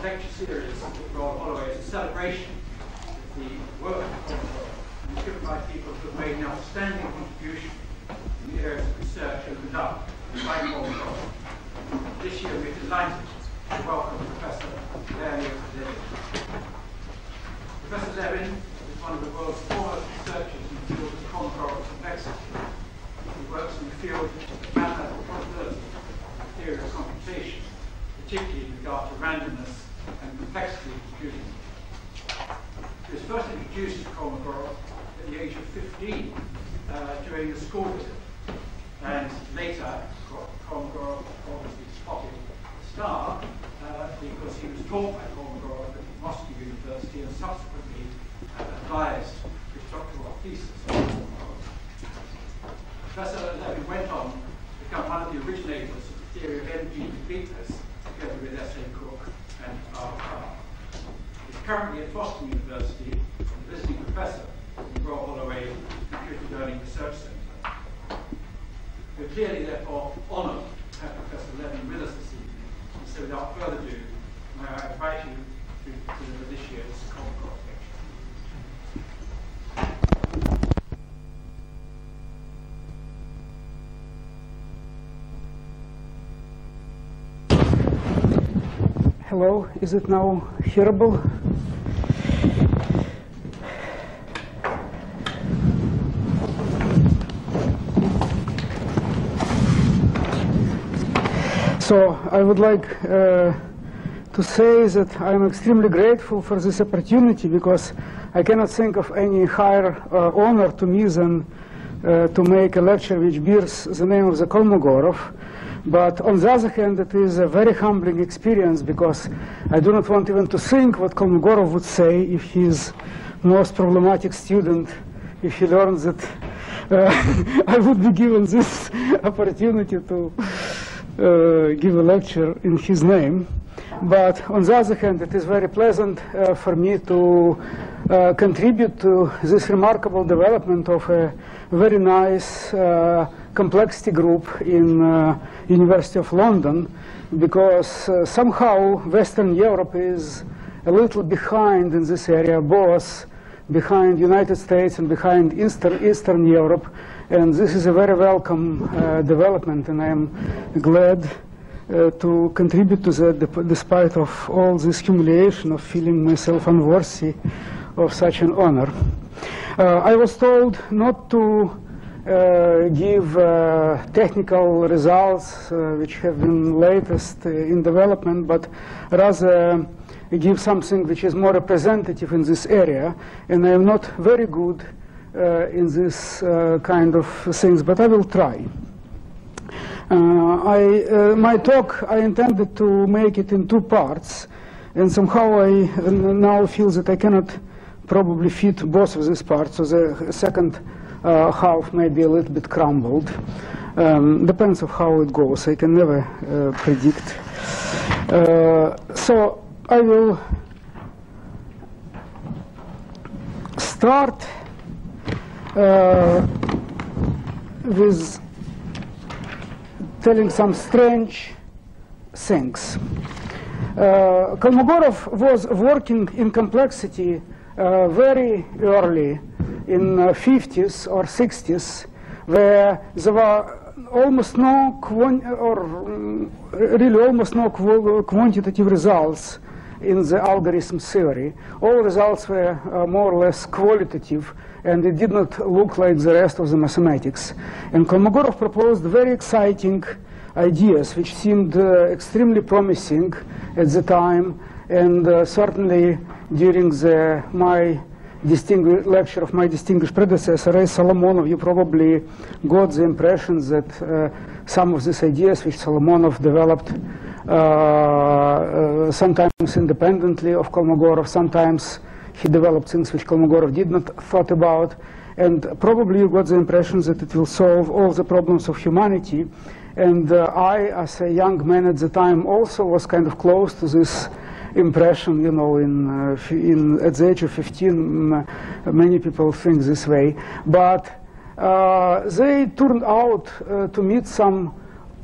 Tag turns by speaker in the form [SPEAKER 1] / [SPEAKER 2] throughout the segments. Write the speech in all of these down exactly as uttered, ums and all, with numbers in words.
[SPEAKER 1] lecture series with Roald Holloway is a celebration of the work of Kolmogorov, and it's given by people who have made an outstanding contribution in the areas of research and conduct by Kolmogorov. This year we're delighted to welcome Professor Leonid Levin. Professor Levin is one of the world's foremost researchers in the field of Kolmogorov complexity. He works in the field of mathematical probability and theory of computation, particularly in regard to randomness and complexity of computing. He was first introduced to Kolmogorov at the age of fifteen uh, during the school visit, and later Kolmogorov obviously spotted the star uh, because he was taught by Kolmogorov at Moscow University and subsequently uh, advised his doctoral thesis on Kolmogorov. Professor Levin went on to become one of the originators of the theory of N P completeness, together with S A Cook and R. Carr. He's currently at Boston University, a visiting professor in the Roald Holloway Computer Learning Research Center. We're clearly, therefore, honored to have Professor Levin with us this evening. And so, without further ado, may I invite you to deliver this year's Kolmogorov lecture.
[SPEAKER 2] Hello, is it now hearable? So I would like uh, to say that I am extremely grateful for this opportunity, because I cannot think of any higher uh, honor to me than uh, to make a lecture which bears the name of the Kolmogorov. But on the other hand, it is a very humbling experience, because I do not want even to think what Kolmogorov would say if his most problematic student, if he learns that uh, I would be given this opportunity to uh, give a lecture in his name. But on the other hand, it is very pleasant uh, for me to uh, contribute to this remarkable development of a very nice uh, complexity group in uh, University of London, because uh, somehow Western Europe is a little behind in this area, both behind United States and behind Eastern, Eastern Europe, and this is a very welcome uh, development, and I am glad Uh, to contribute to that, despite of all this humiliation of feeling myself unworthy of such an honor. Uh, I was told not to uh, give uh, technical results uh, which have been latest uh, in development, but rather give something which is more representative in this area. And I am not very good uh, in this uh, kind of things, but I will try. Uh, I, uh, my talk, I intended to make it in two parts, and somehow I uh, now feel that I cannot probably fit both of these parts, so the second uh, half may be a little bit crumbled. Um, depends on how it goes. I can never uh, predict. Uh, so I will start uh, with telling some strange things. Uh, Kolmogorov was working in complexity uh, very early in the fifties or sixties, where there were almost no quant or um, really almost no qu quantitative results in the algorithm theory. All results were uh, more or less qualitative, and it did not look like the rest of the mathematics. And Kolmogorov proposed very exciting ideas which seemed uh, extremely promising at the time, and uh, certainly during the, my distinguished lecture of my distinguished predecessor, Ray Solomonov, you probably got the impression that uh, some of these ideas which Solomonov developed uh, uh, sometimes independently of Kolmogorov, sometimes he developed things which Kolmogorov did not thought about, and probably you got the impression that it will solve all the problems of humanity. And uh, I, as a young man at the time, also was kind of close to this impression, you know, in, uh, in, at the age of fifteen, uh, many people think this way. But uh, they turned out uh, to meet some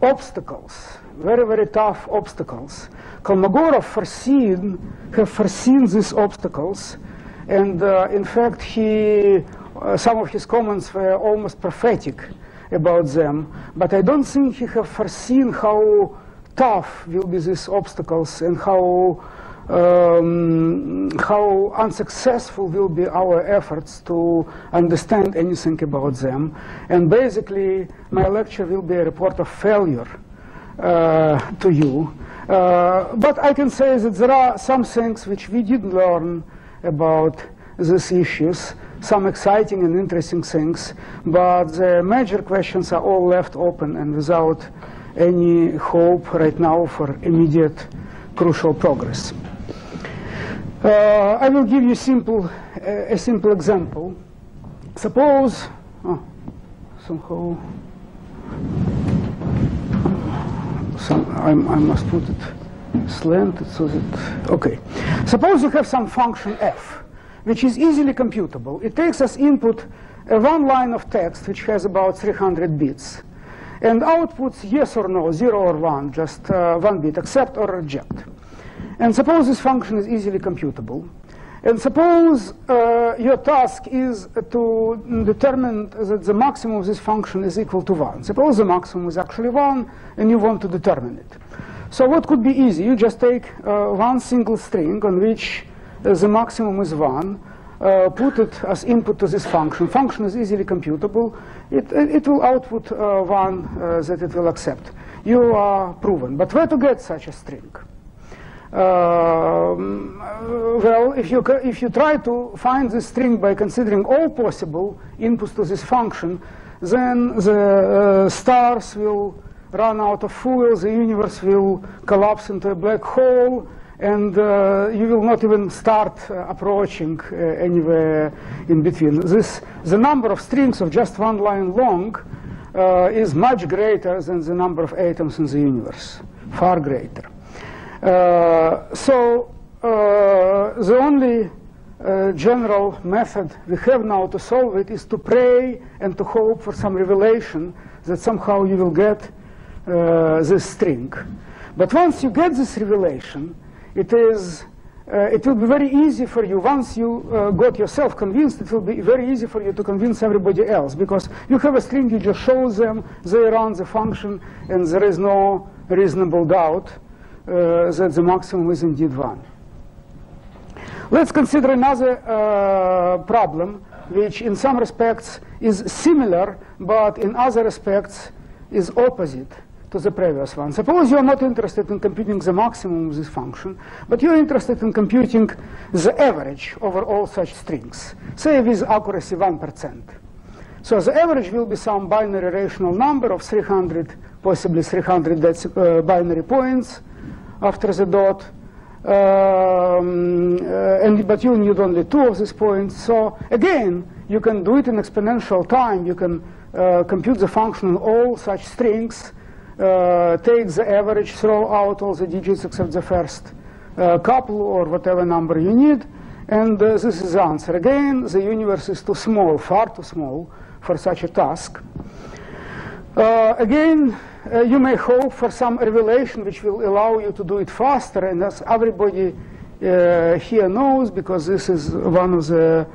[SPEAKER 2] obstacles, very, very tough obstacles. Kolmogorov foreseen, have foreseen these obstacles, and uh, in fact, he, uh, some of his comments were almost prophetic about them, but I don't think he have foreseen how tough will be these obstacles and how Um, how unsuccessful will be our efforts to understand anything about them. And basically, my lecture will be a report of failure uh, to you. Uh, but I can say that there are some things which we did learn about these issues, some exciting and interesting things, but the major questions are all left open and without any hope right now for immediate crucial progress. Uh, I will give you simple, uh, a simple example. Suppose, oh, somehow, some, I'm, I must put it slanted so that, okay. Suppose you have some function f, which is easily computable. It takes as input a one line of text, which has about three hundred bits, and outputs yes or no, zero or one, just uh, one bit, accept or reject. And suppose this function is easily computable. And suppose uh, your task is to determine that the maximum of this function is equal to one. Suppose the maximum is actually one, and you want to determine it. So what could be easy? You just take uh, one single string on which uh, the maximum is one, uh, put it as input to this function. Function is easily computable. It, it will output uh, one uh, that it will accept. You are proven. But where to get such a string? Uh, well, if you, if you try to find this string by considering all possible inputs to this function, then the uh, stars will run out of fuel, the universe will collapse into a black hole, and uh, you will not even start uh, approaching uh, anywhere in between. This, the number of strings of just one line long uh, is much greater than the number of atoms in the universe, far greater. Uh, so uh, the only uh, general method we have now to solve it is to pray and to hope for some revelation that somehow you will get uh, this string. But once you get this revelation, it is uh, it will be very easy for you. Once you uh, got yourself convinced, it will be very easy for you to convince everybody else, because you have a string, you just show them, they run the function, and there is no reasonable doubt Uh, that the maximum is indeed one. Let's consider another uh, problem, which in some respects is similar, but in other respects is opposite to the previous one. Suppose you are not interested in computing the maximum of this function, but you are interested in computing the average over all such strings, say with accuracy one percent. So the average will be some binary rational number of three hundred, possibly three hundred uh, binary points after the dot, um, uh, and, but you need only two of these points. So again, you can do it in exponential time. You can uh, compute the function on all such strings, uh, take the average, throw out all the digits except the first uh, couple or whatever number you need, and uh, this is the answer. Again, the universe is too small, far too small for such a task. Uh, again, uh, you may hope for some revelation which will allow you to do it faster, and as everybody uh, here knows, because this is one of the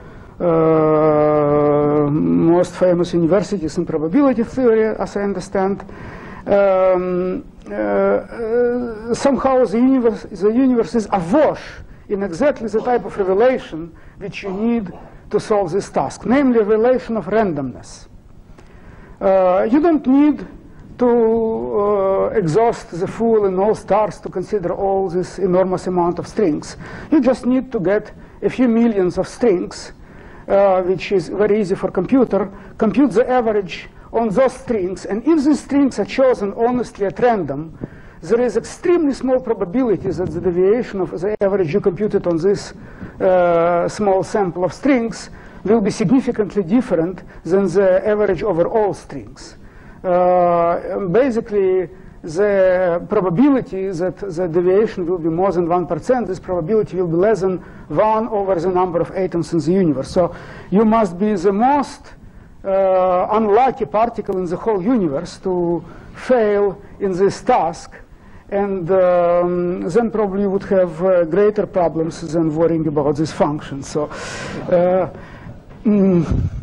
[SPEAKER 2] uh, most famous universities in probability theory, as I understand, um, uh, uh, somehow the universe, the universe is awash in exactly the type of revelation which you need to solve this task, namely revelation of randomness. Uh, you don't need to uh, exhaust the fool in all stars to consider all this enormous amount of strings. You just need to get a few millions of strings, uh, which is very easy for computer, compute the average on those strings, and if these strings are chosen honestly at random, there is extremely small probability that the deviation of the average you computed on this uh, small sample of strings will be significantly different than the average over all strings. Uh, basically, the probability that the deviation will be more than one percent, this probability will be less than one over the number of atoms in the universe. So you must be the most uh, unlucky particle in the whole universe to fail in this task, and um, then probably would have uh, greater problems than worrying about this function. So, uh, mm,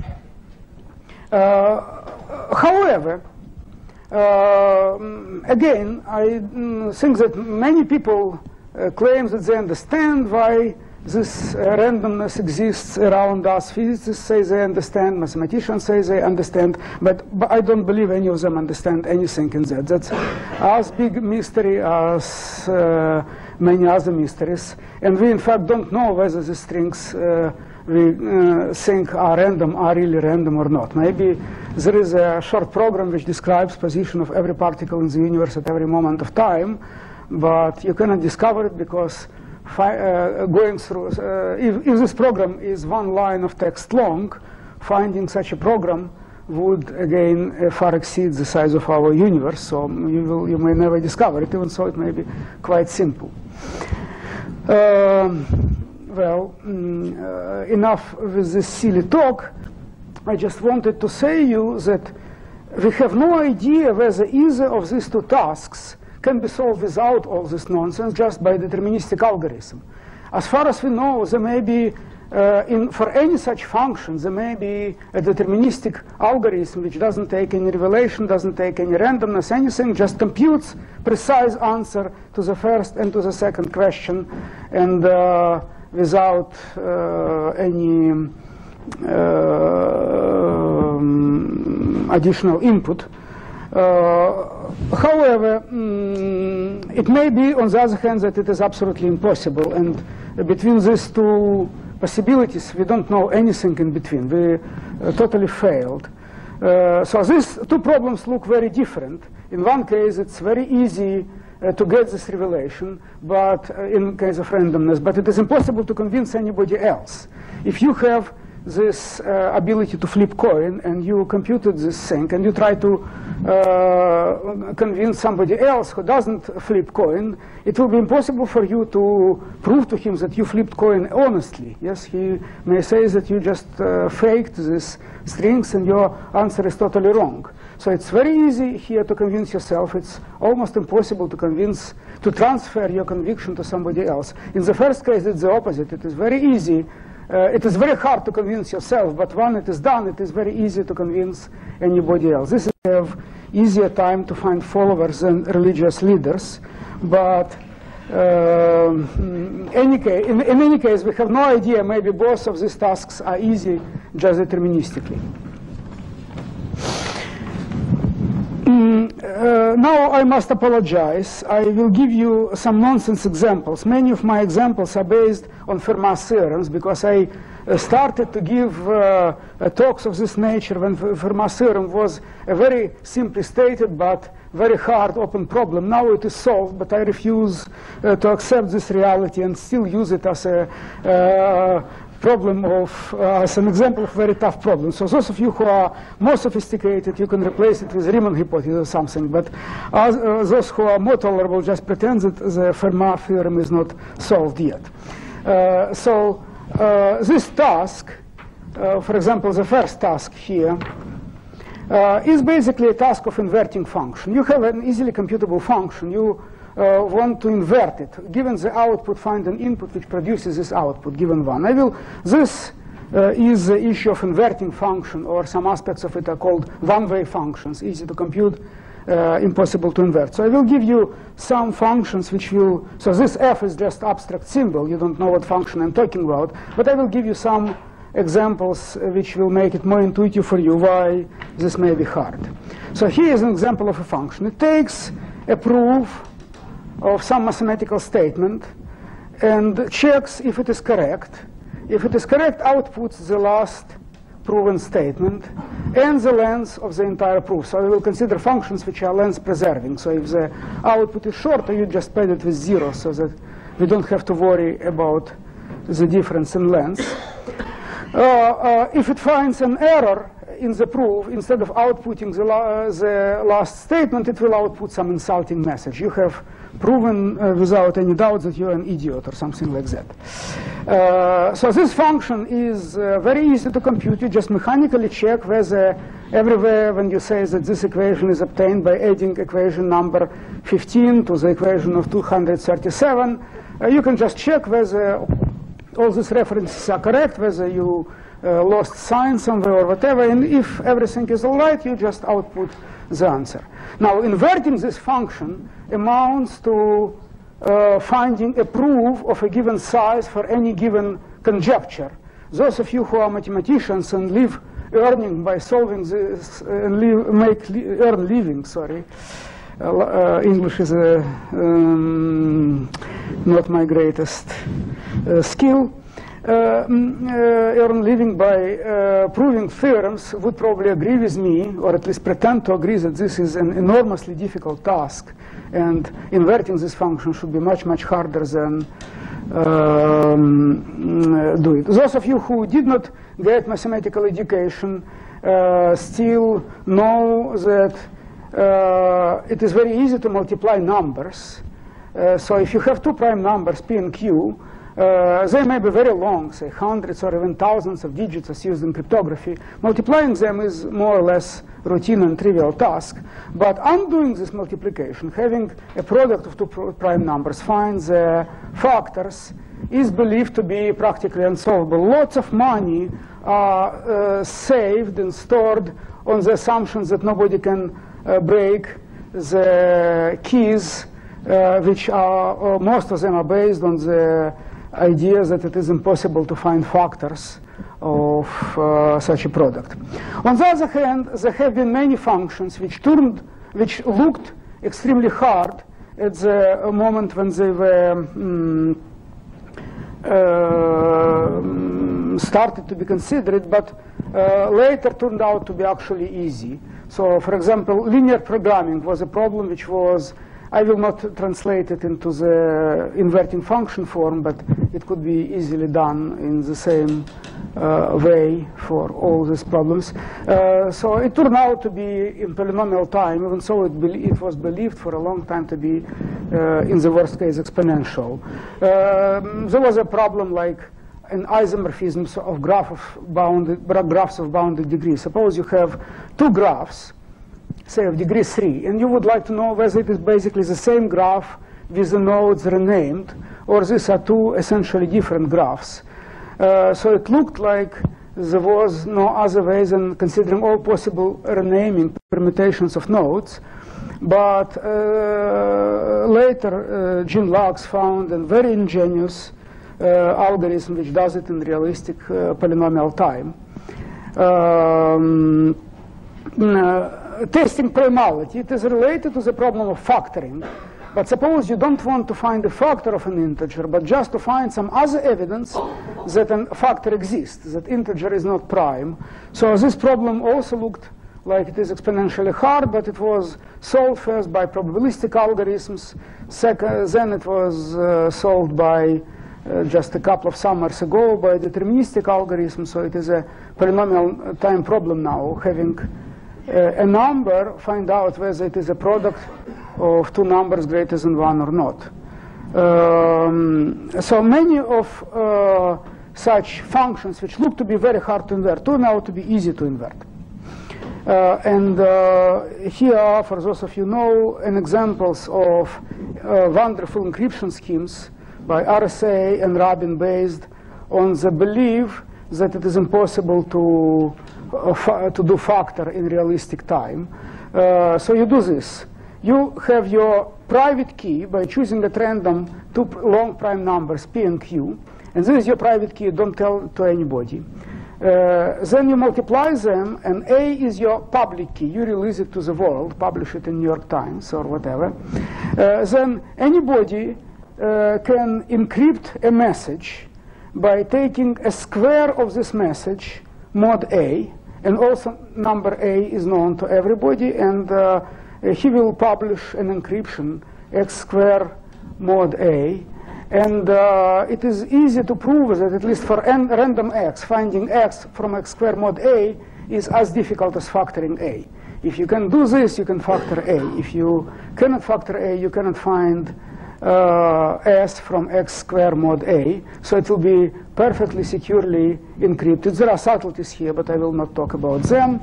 [SPEAKER 2] uh, however, uh, again, I mm, think that many people uh, claim that they understand why this uh, randomness exists around us. Physicists say they understand, mathematicians say they understand, but, but I don't believe any of them understand anything in that. That's as big mystery as uh, many other mysteries. And we, in fact, don't know whether the strings uh, we uh, think are random are really random or not. Maybe there is a short program which describes position of every particle in the universe at every moment of time, but you cannot discover it because Fi uh, going through, uh, if, if this program is one line of text long, finding such a program would again uh, far exceed the size of our universe. So you will, you may never discover it, even so it may be quite simple. Um, well, mm, uh, enough with this silly talk. I just wanted to say you that we have no idea whether either of these two tasks can be solved without all this nonsense, just by deterministic algorithm. As far as we know, there may be, uh, in, for any such function, there may be a deterministic algorithm which doesn't take any revelation, doesn't take any randomness, anything, just computes precise answer to the first and to the second question, and uh, without uh, any uh, um, additional input. Uh, however, um, it may be, on the other hand, that it is absolutely impossible. And uh, between these two possibilities, we don't know anything in between. We uh, totally failed. Uh, so these two problems look very different. In one case, it's very easy uh, to get this revelation, but uh, in case of randomness, but it is impossible to convince anybody else. If you have this uh, ability to flip coin, and you computed this thing, and you try to uh, convince somebody else who doesn't flip coin, it will be impossible for you to prove to him that you flipped coin honestly. Yes, he may say that you just uh, faked these strings and your answer is totally wrong. So it's very easy here to convince yourself. It's almost impossible to convince, to transfer your conviction to somebody else. In the first case, it's the opposite. It is very easy. Uh, it is very hard to convince yourself, but when it is done, it is very easy to convince anybody else. This is have easier time to find followers than religious leaders, but uh, in, any case, in, in any case, we have no idea. Maybe both of these tasks are easy just deterministically. Mm, uh, now I must apologize. I will give you some nonsense examples. Many of my examples are based on Fermat's theorems, because I uh, started to give uh, uh, talks of this nature when Fermat's theorem was a very simply stated but very hard open problem. Now it is solved, but I refuse uh, to accept this reality and still use it as a uh, problem of, uh, as an example of very tough problem. So those of you who are more sophisticated, you can replace it with Riemann hypothesis or something. But as, uh, those who are more tolerable just pretend that the Fermat theorem is not solved yet. Uh, so uh, this task, uh, for example, the first task here, uh, is basically a task of inverting function. You have an easily computable function. You Uh, want to invert it. Given the output, find an input which produces this output, given one. I will, this uh, is the issue of inverting function, or some aspects of it are called one-way functions, easy to compute, uh, impossible to invert. So I will give you some functions which will, so this f is just abstract symbol, you don't know what function I'm talking about, but I will give you some examples uh, which will make it more intuitive for you why this may be hard. So here is an example of a function. It takes a proof of some mathematical statement and checks if it is correct. If it is correct, outputs the last proven statement and the length of the entire proof. So we will consider functions which are length preserving. So if the output is shorter, you just pad it with zero so that we don't have to worry about the difference in length. Uh, uh, if it finds an error in the proof, instead of outputting the, la the last statement, it will output some insulting message. You have proven uh, without any doubt that you're an idiot or something like that. Uh, so this function is uh, very easy to compute. You just mechanically check whether everywhere when you say that this equation is obtained by adding equation number fifteen to the equation of two hundred thirty-seven, uh, you can just check whether all these references are correct, whether you uh, lost sign somewhere or whatever, and if everything is all right, you just output the answer. Now, inverting this function amounts to uh, finding a proof of a given size for any given conjecture. Those of you who are mathematicians and live earning by solving this, uh, and live, make li earn living, sorry, uh, uh, English is uh, um, not my greatest uh, skill. Uh, uh, earn living by uh, proving theorems would probably agree with me, or at least pretend to agree that this is an enormously difficult task, and inverting this function should be much, much harder than um, do it. Those of you who did not get mathematical education uh, still know that uh, it is very easy to multiply numbers. Uh, so if you have two prime numbers, p and q, Uh, they may be very long, say hundreds or even thousands of digits as used in cryptography. Multiplying them is more or less routine and trivial task. But undoing this multiplication, having a product of two prime numbers, find the factors, is believed to be practically unsolvable. Lots of money are uh, saved and stored on the assumptions that nobody can uh, break the keys, uh, which are, uh, most of them are based on the idea that it is impossible to find factors of uh, such a product. On the other hand, there have been many functions which turned, which looked extremely hard at the moment when they were um, uh, started to be considered, but uh, later turned out to be actually easy. So, for example, linear programming was a problem which was, I will not translate it into the inverting function form, but it could be easily done in the same uh, way for all these problems. Uh, so it turned out to be in polynomial time, even so it, it was believed for a long time to be, uh, in the worst case, exponential. Um, there was a problem like an isomorphism of graph of bounded, graphs of bounded degree. Suppose you have two graphs, say of degree three, and you would like to know whether it is basically the same graph with the nodes renamed, or these are two essentially different graphs. Uh, so it looked like there was no other way than considering all possible renaming permutations of nodes. But uh, later, uh, Jean Lux found a very ingenious uh, algorithm which does it in realistic uh, polynomial time. Um, uh, Testing primality, it is related to the problem of factoring. But suppose you don't want to find a factor of an integer, but just to find some other evidence that a factor exists, that integer is not prime. So this problem also looked like it is exponentially hard, but it was solved first by probabilistic algorithms. Second, then it was uh, solved by uh, just a couple of summers ago by deterministic algorithm. So it is a polynomial time problem now, having Uh, a number, find out whether it is a product of two numbers greater than one or not. Um, so many of uh, such functions which look to be very hard to invert turn out to be easy to invert. Uh, and uh, here are, for those of you who know, an examples of uh, wonderful encryption schemes by R S A and Rabin based on the belief that it is impossible to Uh, to do factor in realistic time. Uh, so you do this. You have your private key by choosing at random two long prime numbers, p and q. And this is your private key. Don't tell to anybody. Uh, then you multiply them, and A is your public key. You release it to the world, publish it in New York Times or whatever. Uh, then anybody uh, can encrypt a message by taking a square of this message, mod A, and also number A is known to everybody, and uh, he will publish an encryption, x square mod A. And uh, it is easy to prove that at least for n random x, finding x from x square mod A is as difficult as factoring A. If you can do this, you can factor A. If you cannot factor A, you cannot find uh, S from X square mod A. So it will be perfectly securely encrypted. There are subtleties here, but I will not talk about them.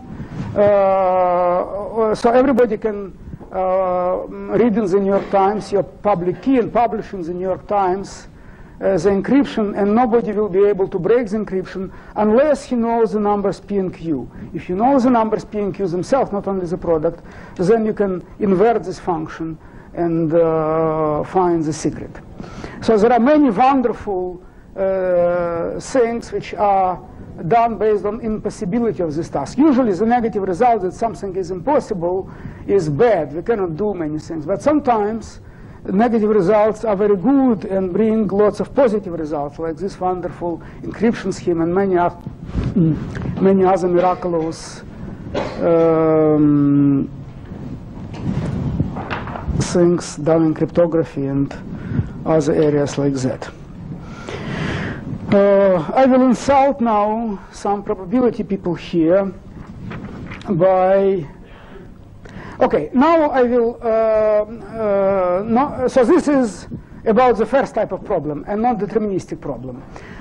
[SPEAKER 2] Uh, so everybody can uh, read in the New York Times your public key and publish in the New York Times uh, the encryption, and nobody will be able to break the encryption unless he knows the numbers P and Q. If you know the numbers P and Q themselves, not only the product, then you can invert this function and uh, find the secret. So there are many wonderful uh, things which are done based on impossibility of this task. Usually the negative result that something is impossible is bad. We cannot do many things. But sometimes negative results are very good and bring lots of positive results, like this wonderful encryption scheme and many, many other miraculous um, things done in cryptography and other areas like that. Uh, I will insult now some probability people here by, okay, now I will, uh, uh, no, so this is about the first type of problem and not deterministic problem.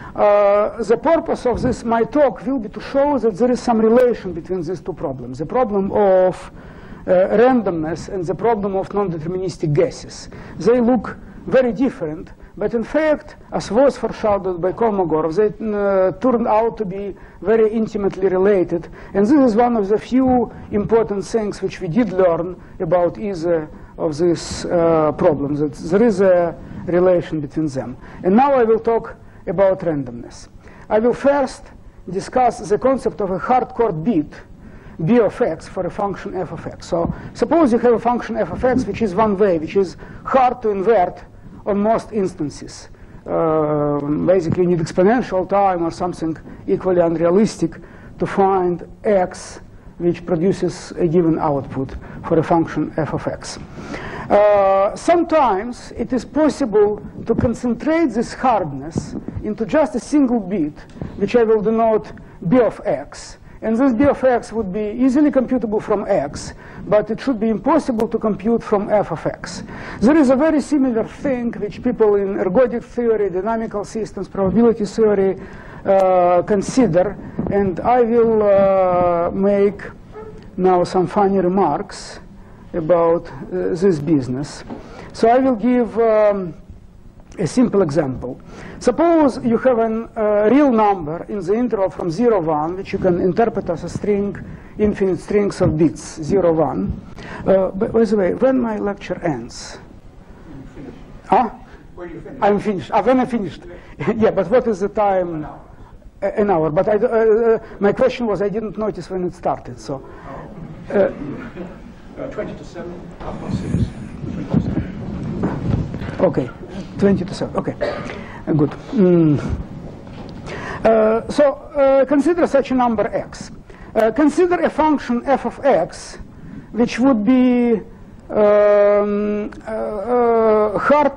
[SPEAKER 2] Uh, the purpose of this, my talk, will be to show that there is some relation between these two problems, the problem of uh, randomness and the problem of non-deterministic guesses. They look very different, but in fact, as was foreshadowed by Kolmogorov, they uh, turned out to be very intimately related. And this is one of the few important things which we did learn about either of these uh, problems, that there is a relation between them. And now I will talk about randomness. I will first discuss the concept of a hardcore bit, B of x, for a function f of x. So suppose you have a function f of x which is one way, which is hard to invert on most instances. Uh, basically, you need exponential time or something equally unrealistic to find x which produces a given output for a function f of x. Uh, sometimes it is possible to concentrate this hardness into just a single bit, which I will denote b of x. And this b of x would be easily computable from x, but it should be impossible to compute from f of x. There is a very similar thing which people in ergodic theory, dynamical systems, probability theory uh, consider, and I will uh, make now some funny remarks about uh, this business. So I will give um, a simple example. Suppose you have a uh, real number in the interval from zero, one, which you can interpret as a string, infinite strings of bits, zero, one. Uh, but by the way, when my lecture ends?
[SPEAKER 1] You finish.
[SPEAKER 2] Huh?
[SPEAKER 1] When you finish.
[SPEAKER 2] I'm finished. Ah, when I finished. Yeah, but what is the time?
[SPEAKER 1] An hour.
[SPEAKER 2] A- An hour. But I, uh, uh, my question was I didn't notice when it started. So, uh,
[SPEAKER 1] Uh, twenty to seven, half past six. twenty to seven.
[SPEAKER 2] okay, twenty to seven. Okay, uh, good. Mm. Uh, so uh, consider such a number x. Uh, consider a function f of x, which would be um, uh, uh, hard,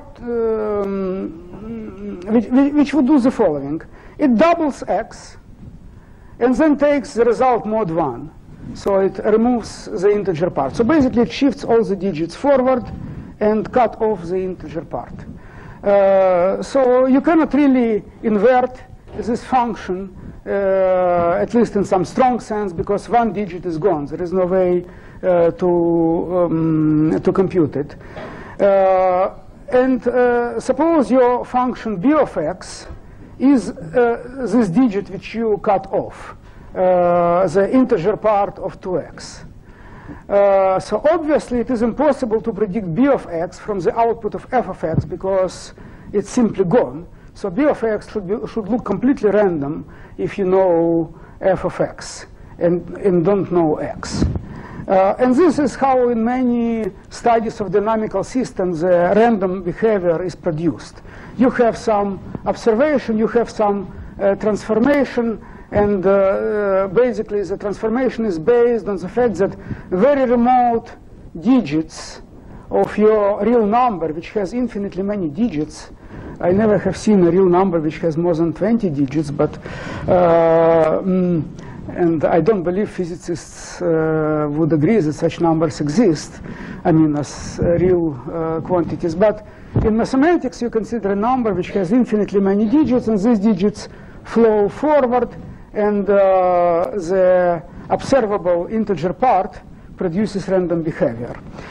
[SPEAKER 2] um, which, which would do the following. It doubles x, and then takes the result mod one. So it removes the integer part. So basically it shifts all the digits forward and cut off the integer part. Uh, so you cannot really invert this function, uh, at least in some strong sense, because one digit is gone. There is no way uh, to, um, to compute it. Uh, and uh, suppose your function b of x is uh, this digit which you cut off. Uh, the integer part of two x. Uh, so obviously it is impossible to predict b of x from the output of f of x because it's simply gone. So b of x should, be, should look completely random if you know f of x and, and don't know x. Uh, and this is how in many studies of dynamical systems uh, random behavior is produced. You have some observation, you have some uh, transformation, and uh, uh, basically the transformation is based on the fact that very remote digits of your real number, which has infinitely many digits. I never have seen a real number which has more than twenty digits, but uh, mm, and I don't believe physicists uh, would agree that such numbers exist, I mean, as uh, real uh, quantities. But in mathematics, you consider a number which has infinitely many digits, and these digits flow forward, and uh, the observable integer part produces random behavior.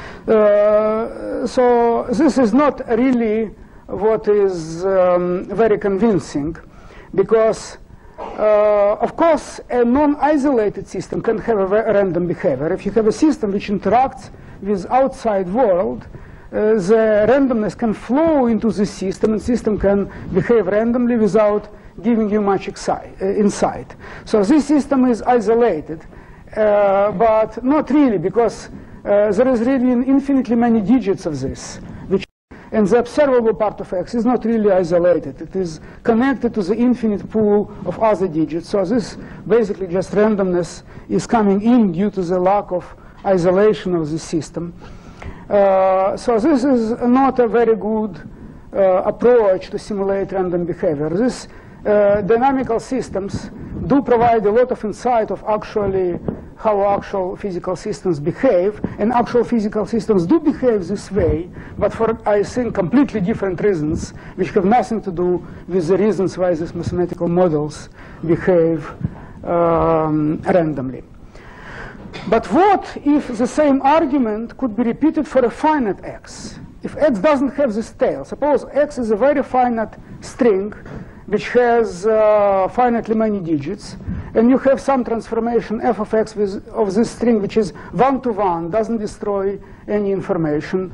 [SPEAKER 2] Uh, so this is not really what is um, very convincing, because uh, of course a non-isolated system can have a random behavior. If you have a system which interacts with outside world, uh, the randomness can flow into the system, and system can behave randomly without giving you much uh, insight. So this system is isolated, uh, but not really, because uh, there is really infinitely many digits of this, which, and the observable part of X is not really isolated. It is connected to the infinite pool of other digits. So this basically just randomness is coming in due to the lack of isolation of the system. Uh, so this is not a very good uh, approach to simulate random behavior. This Uh, dynamical systems do provide a lot of insight of actually how actual physical systems behave, and actual physical systems do behave this way, but for, I think, completely different reasons, which have nothing to do with the reasons why these mathematical models behave um, randomly. But what if the same argument could be repeated for a finite X? If X doesn't have this tail, suppose X is a very finite string which has uh, finitely many digits, and you have some transformation f of x with, of this string which is one-to-one, doesn't destroy any information,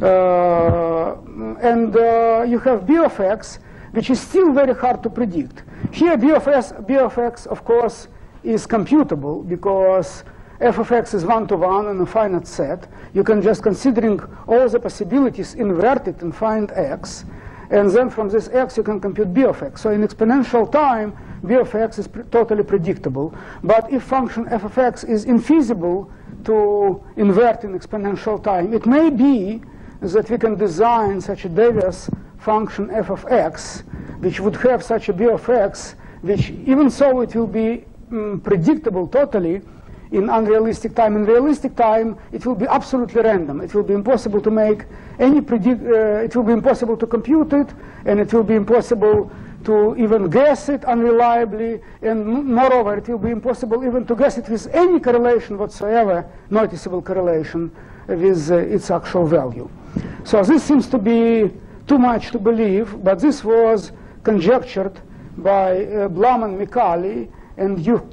[SPEAKER 2] uh, and uh, you have b of x, which is still very hard to predict. Here b of, s, b of x, of course, is computable, because f of x is one-to-one in a finite set. You can just, considering all the possibilities, invert it and find x. And then from this x, you can compute b of x. So in exponential time, b of x is pr totally predictable. But if function f of x is infeasible to invert in exponential time, it may be that we can design such a devious function f of x, which would have such a b of x, which even so it will be um, predictable totally in unrealistic time. In realistic time, it will be absolutely random. It will be impossible to make any predict. Uh, it will be impossible to compute it, and it will be impossible to even guess it unreliably. And moreover, it will be impossible even to guess it with any correlation whatsoever, noticeable correlation with uh, its actual value. So this seems to be too much to believe, but this was conjectured by uh, Blum and Micali, and you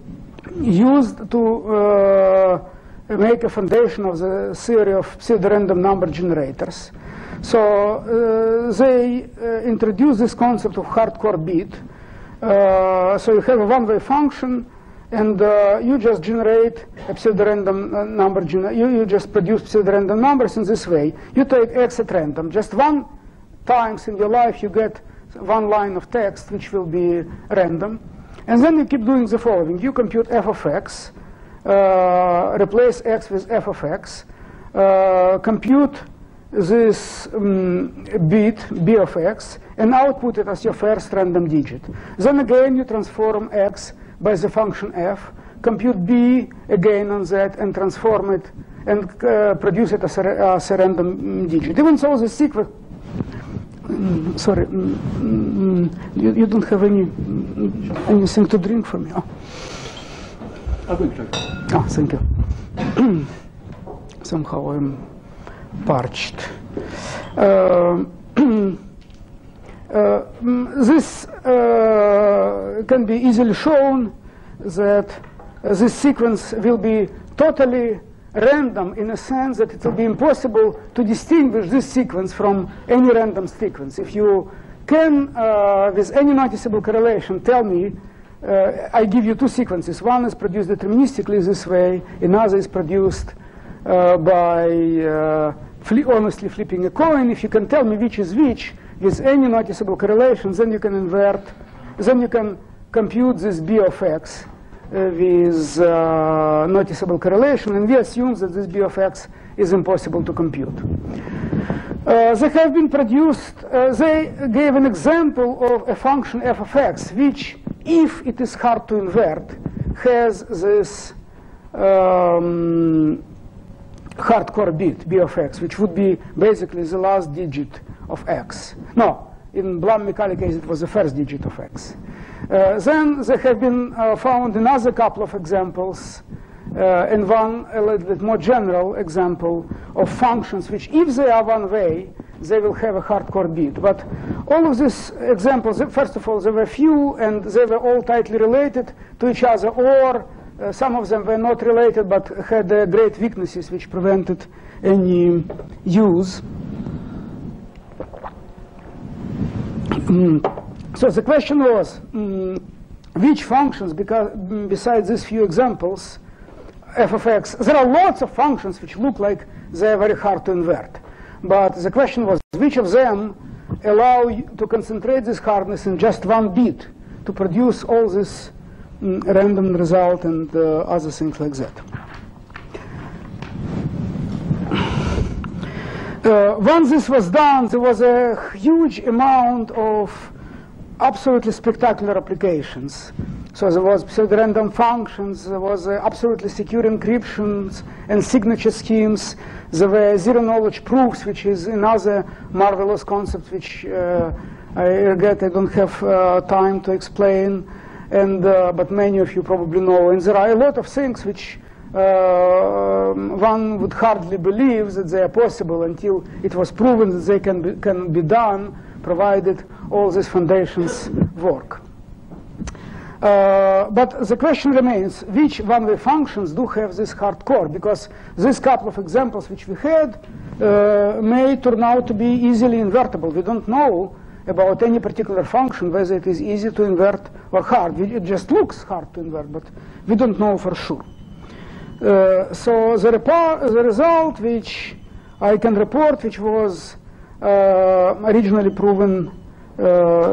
[SPEAKER 2] used to uh, make a foundation of the theory of pseudo-random number generators. So uh, they uh, introduced this concept of hardcore bit. Uh, so you have a one-way function, and uh, you just generate a pseudo-random uh, number. Gener you, you just produce pseudo-random numbers in this way. You take x at random. Just one times in your life, you get one line of text, which will be random. And then you keep doing the following. You compute f of x, uh, replace x with f of x, uh, compute this um, bit, b of x, and output it as your first random digit. Then again, you transform x by the function f, compute b again on that, and transform it, and uh, produce it as a, as a random digit. Even so, the sequence... Mm, sorry, mm, mm, you, you don't have any anything to drink for me? Oh.
[SPEAKER 1] I will drink.
[SPEAKER 2] Ah, thank you. Somehow I'm parched. Uh, uh, this uh, can be easily shown that uh, this sequence will be totally random in a sense that it will be impossible to distinguish this sequence from any random sequence. If you can, uh, with any noticeable correlation, tell me, uh, I give you two sequences. One is produced deterministically this way, another is produced uh, by uh, fli honestly flipping a coin. If you can tell me which is which with any noticeable correlation, then you can invert, then you can compute this b of x Uh, with uh, noticeable correlation, and we assume that this b of x is impossible to compute. Uh, they have been produced, uh, they gave an example of a function f of x, which, if it is hard to invert, has this um, hardcore bit, b of x, which would be basically the last digit of x. No, in Blum-Micali case, it was the first digit of x. Uh, then there have been uh, found another couple of examples, uh, and one a little bit more general example of functions which, if they are one way, they will have a hardcore bit. But all of these examples, first of all, there were few, and they were all tightly related to each other, or uh, some of them were not related but had uh, great weaknesses which prevented any use. Mm. So the question was, mm, which functions, because, mm, besides these few examples, f of x, there are lots of functions which look like they are very hard to invert. But the question was, which of them allow you to concentrate this hardness in just one bit to produce all this mm, random result and uh, other things like that. Uh, once this was done, there was a huge amount of absolutely spectacular applications. So there was pseudo-random functions, there was uh, absolutely secure encryptions and signature schemes. There were zero-knowledge proofs, which is another marvelous concept which uh, I regret I don't have uh, time to explain, and uh, but many of you probably know. And there are a lot of things which uh, one would hardly believe that they are possible until it was proven that they can be, can be done, provided all these foundations work. Uh, but the question remains, which one-way functions do have this hardcore? Because this couple of examples which we had uh, may turn out to be easily invertible. We don't know about any particular function whether it is easy to invert or hard. It just looks hard to invert, but we don't know for sure. Uh, so the, the result which I can report, which was uh, originally proven Uh,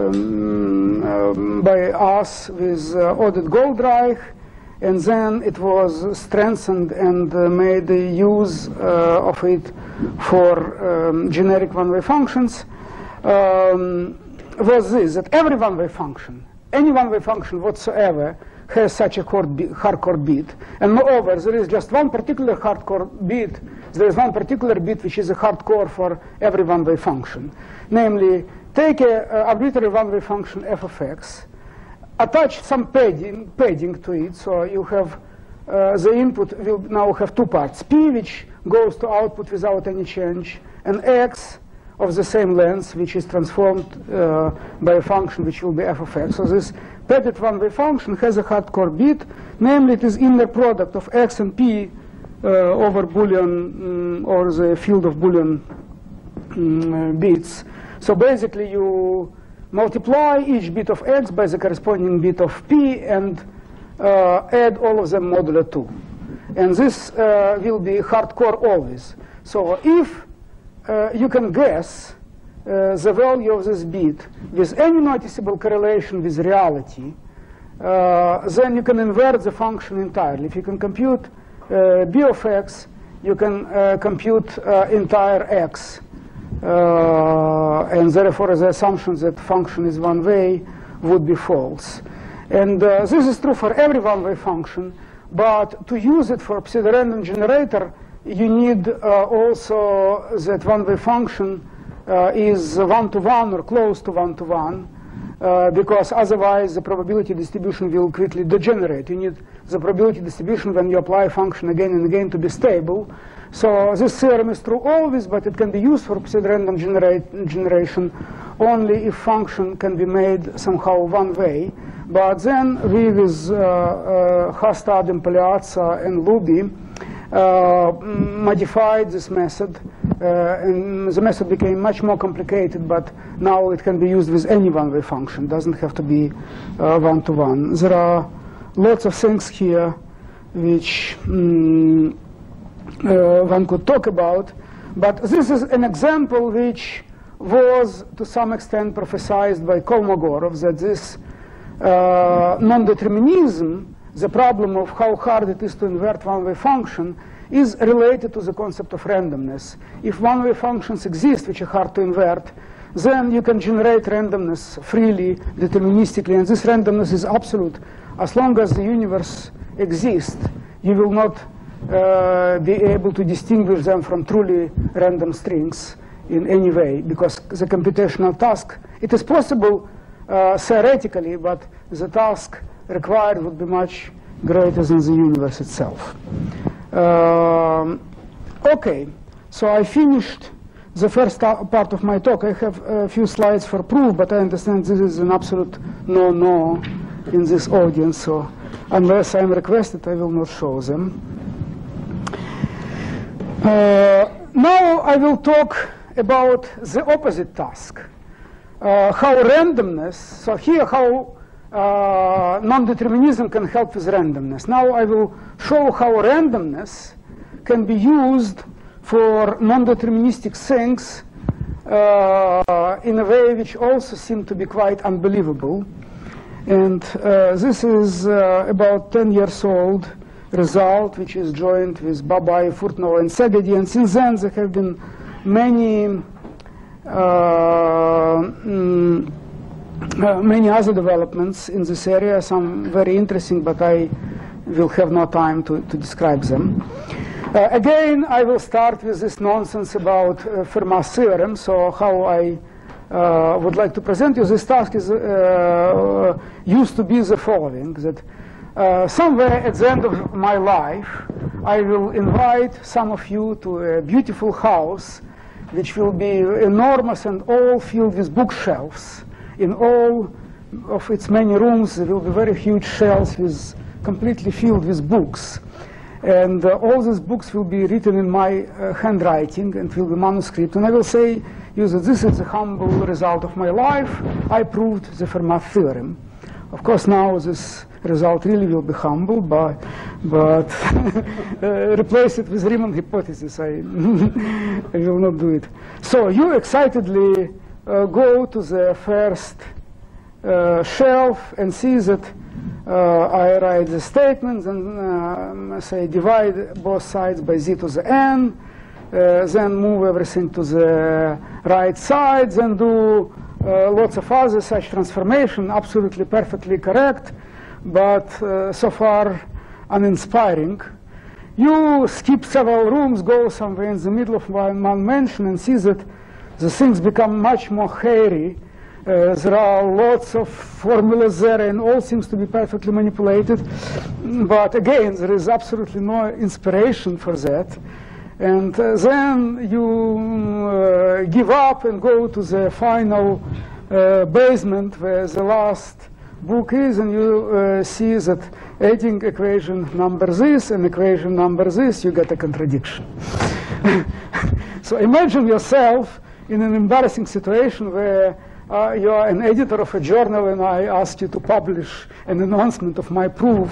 [SPEAKER 2] um, by us with uh, Oded Goldreich, and then it was strengthened and uh, made the use uh, of it for um, generic one-way functions, um, was this, that every one-way function, any one-way function whatsoever, has such a hardcore bit. And moreover, there is just one particular hardcore bit, there is one particular bit which is a hardcore for every one-way function. Namely, take an arbitrary one-way function f of x, attach some padding, padding to it, so you have uh, the input will now have two parts, p, which goes to output without any change, and x of the same length, which is transformed uh, by a function which will be f of x. So this padded one-way function has a hardcore bit, namely it is inner product of x and p uh, over Boolean, um, or the field of Boolean um, bits. So basically, you multiply each bit of x by the corresponding bit of p and uh, add all of them modulo two. And this uh, will be hardcore always. So if uh, you can guess uh, the value of this bit with any noticeable correlation with reality, uh, then you can invert the function entirely. If you can compute uh, b of x, you can uh, compute uh, entire x. Uh, and therefore the assumption that function is one way would be false. And uh, this is true for every one-way function, but to use it for pseudo-random generator, you need uh, also that one-way function uh, is one-to-one or close to one-to-one, uh, because otherwise the probability distribution will quickly degenerate. You need the probability distribution when you apply a function again and again to be stable. So this theorem is true always, but it can be used for pseudo-random generate, generation only if function can be made somehow one way. But then we, with uh, uh, Hastad and Pagliazza and Luby, uh, modified this method, uh, and the method became much more complicated, but now it can be used with any one-way function. It doesn't have to be uh, one-to-one. There are lots of things here which um, Uh, one could talk about, but this is an example which was to some extent prophesied by Kolmogorov, that this uh, non-determinism, the problem of how hard it is to invert one-way function, is related to the concept of randomness. If one-way functions exist which are hard to invert, then you can generate randomness freely, deterministically, and this randomness is absolute as long as the universe exists, you will not uh, be able to distinguish them from truly random strings in any way, because the computational task, it is possible uh, theoretically, but the task required would be much greater than the universe itself. Um, okay, so I finished the first part of my talk. I have a few slides for proof, but I understand this is an absolute no-no in this audience, so unless I am requested, I will not show them. Uh, now I will talk about the opposite task, uh, how randomness, so here how uh, non-determinism can help with randomness. Now I will show how randomness can be used for non-deterministic things uh, in a way which also seem to be quite unbelievable. And uh, this is uh, about ten years old result, which is joined with Babai, Furtnov, and Szegedy. And since then, there have been many, uh, mm, uh, many other developments in this area, some very interesting, but I will have no time to, to describe them. Uh, again, I will start with this nonsense about uh, Fermat's theorem. So how I uh, would like to present you this task is uh, used to be the following, that uh, somewhere at the end of my life, I will invite some of you to a beautiful house, which will be enormous and all filled with bookshelves. In all of its many rooms, there will be very huge shelves with completely filled with books. And uh, all these books will be written in my uh, handwriting and will be manuscript. And I will say, you that this is the humble result of my life. I proved the Fermat theorem. Of course, now this result really will be humble, but, but uh, replace it with Riemann hypothesis. I, I will not do it. So you excitedly uh, go to the first uh, shelf and see that Uh, I write the statements and uh, say divide both sides by z to the n, uh, then move everything to the right side, then do uh, lots of other such transformation, absolutely perfectly correct, but uh, so far uninspiring. You skip several rooms, go somewhere in the middle of one, one mansion and see that the things become much more hairy. Uh, there are lots of formulas there, and all seems to be perfectly manipulated. But again, there is absolutely no inspiration for that. And uh, then you uh, give up and go to the final uh, basement where the last book is, and you uh, see that adding equation number this and equation number this, you get a contradiction. So imagine yourself in an embarrassing situation where Uh, you are an editor of a journal, and I ask you to publish an announcement of my proof,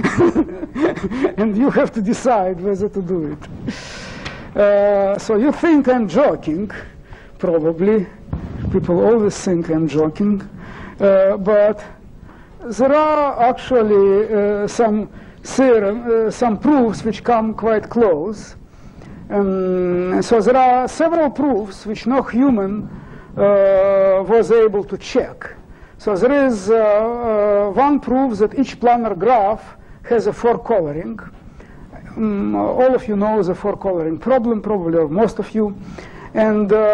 [SPEAKER 2] and you have to decide whether to do it. Uh, so you think I'm joking, probably. People always think I'm joking. Uh, but there are actually uh, some theorem, uh, some proofs which come quite close. Um, so there are several proofs which no human Uh, was able to check. So there is uh, uh, one proof that each planar graph has a four coloring. Um, all of you know the four coloring problem, probably, or most of you. And uh,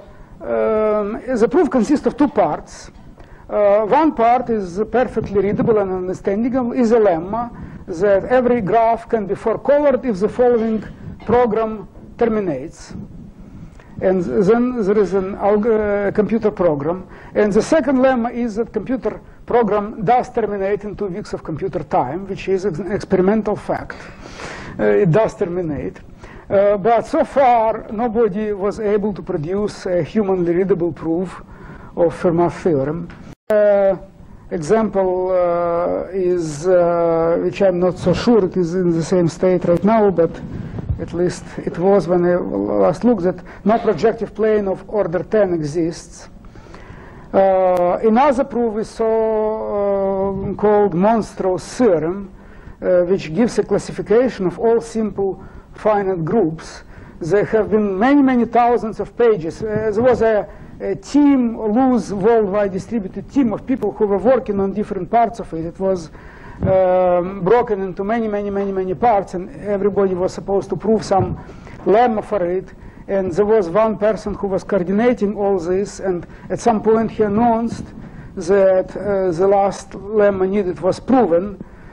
[SPEAKER 2] um, the proof consists of two parts. Uh, one part is perfectly readable and understandable, is a lemma that every graph can be four-colored if the following program terminates. And then there is a uh, computer program. And the second lemma is that computer program does terminate in two weeks of computer time, which is an experimental fact. Uh, it does terminate. Uh, but so far, nobody was able to produce a humanly readable proof of Fermat theorem. Uh, example uh, is, uh, which I'm not so sure it is in the same state right now, but at least it was when I last looked, that no projective plane of order ten exists. Uh, another proof is so uh, called Monstrous theorem, uh, which gives a classification of all simple finite groups. There have been many, many thousands of pages. Uh, there was a, a team, a loose, worldwide distributed team of people who were working on different parts of it. It was um, broken into many, many, many, many parts, and everybody was supposed to prove some lemma for it. And there was one person who was coordinating all this, and at some point he announced that uh, the last lemma needed was proven,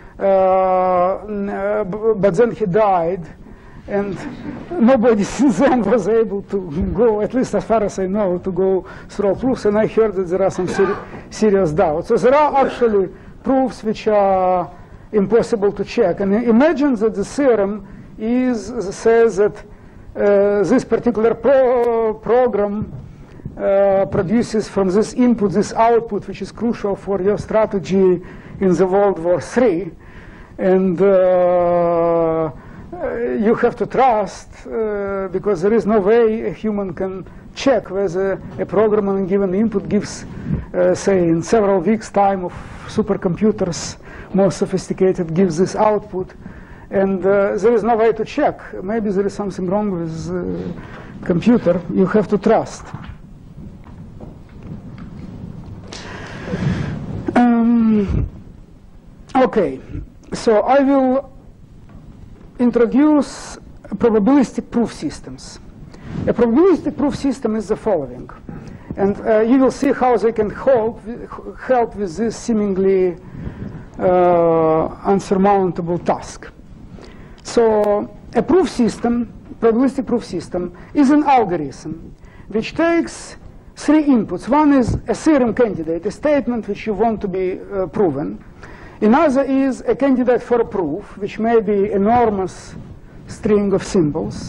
[SPEAKER 2] uh, but then he died, and nobody since then was able to go, at least as far as I know, to go through all proofs, and I heard that there are some ser serious doubts. So there are actually proofs which are impossible to check. And imagine that the theorem is, says that uh, this particular pro program uh, produces from this input this output, which is crucial for your strategy in the World War Three. And uh, you have to trust, uh, because there is no way a human can check whether a program on a given input gives, uh, say, in several weeks' time of supercomputers, more sophisticated, gives this output. And uh, there is no way to check. Maybe there is something wrong with the computer. You have to trust. Um, okay, so I will introduce probabilistic proof systems. A probabilistic proof system is the following. And uh, you will see how they can help, help with this seemingly uh, unsurmountable task. So a proof system, probabilistic proof system, is an algorithm which takes three inputs. One is a theorem candidate, a statement which you want to be uh, proven. Another is a candidate for a proof, which may be an enormous string of symbols.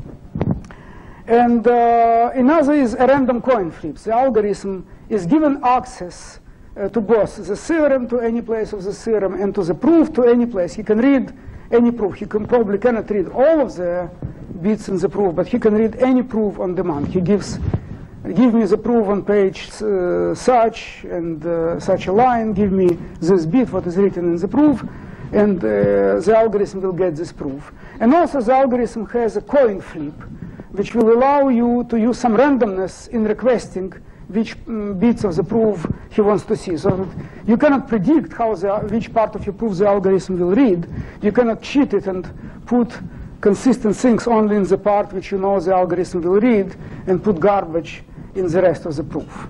[SPEAKER 2] And uh, another is a random coin flip. The algorithm is given access uh, to both the theorem to any place of the theorem and to the proof to any place. He can read any proof. He can probably cannot read all of the bits in the proof, but he can read any proof on demand. He gives, give me the proof on page uh, such and uh, such a line, give me this bit, what is written in the proof, and uh, the algorithm will get this proof. And also the algorithm has a coin flip, which will allow you to use some randomness in requesting which um, bits of the proof he wants to see. So that you cannot predict how the, which part of your proof the algorithm will read. You cannot cheat it and put consistent things only in the part which you know the algorithm will read and put garbage in the rest of the proof.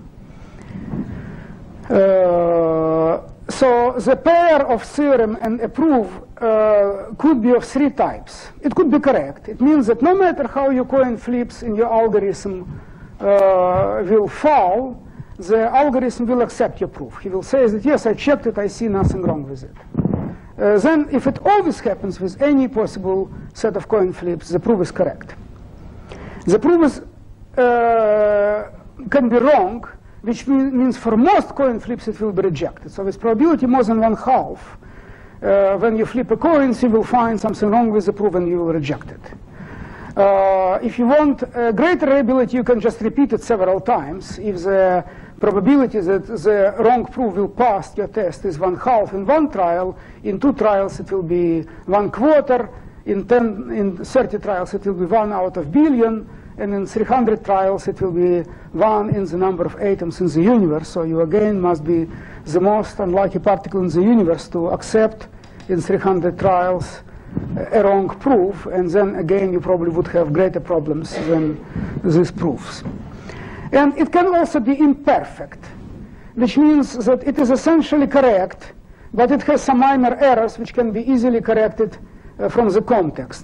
[SPEAKER 2] Uh, so the pair of theorem and a proof uh, could be of three types. It could be correct. It means that no matter how your coin flips in your algorithm uh, will fall, the algorithm will accept your proof. He will say that, yes, I checked it, I see nothing wrong with it. Uh, then if it always happens with any possible set of coin flips, the proof is correct. The proof is, uh, can be wrong, which mean, means for most coin flips it will be rejected. So with probability more than one half, uh, when you flip a coin, you will find something wrong with the proof and you will reject it. Uh, if you want a greater reliability, you can just repeat it several times. If the probability that the wrong proof will pass your test is one half in one trial, in two trials it will be one quarter, in ten, in thirty trials it will be one out of billion, and in three hundred trials it will be one in the number of atoms in the universe. So you again must be the most unlucky particle in the universe to accept in three hundred trials a wrong proof, and then again you probably would have greater problems than these proofs. And it can also be imperfect, which means that it is essentially correct, but it has some minor errors which can be easily corrected uh, from the context.